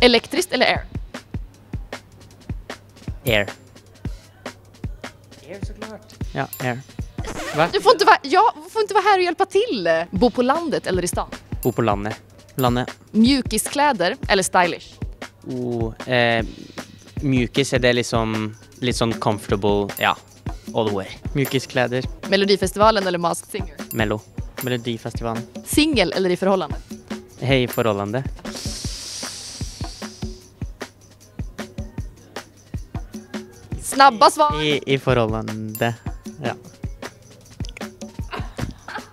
Elektriskt eller air? Air. Air såklart. Ja, air. Va? Du får inte vara här och hjälpa till. Bo på landet eller i stan? Bo på landet. Landet. Mjukiskläder eller stylish? Mjukis är det liksom litt sånn comfortable, ja, all the way. Mjukiskläder. Melodifestivalen eller Masked Singer? Melodifestivalen. Singel eller i förhållande? Hej, förhållande. Snabba svar. I förhållande. Ja.